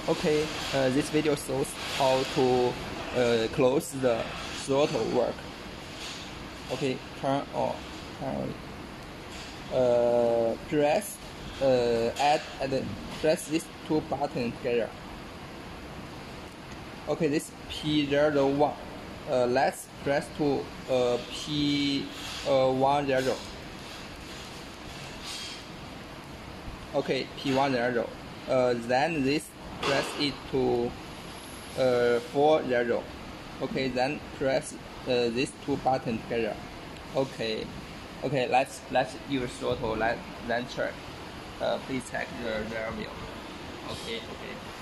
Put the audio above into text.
Okay, this video shows how to close the throttle work. Okay, turn on. Press press these two buttons together. Okay, this P01. Let's press to P10. Okay, P10. Then this press it to 40. Okay, then press these two buttons together. Okay, let's use throttle. Then check. Please check the rear wheel. Okay.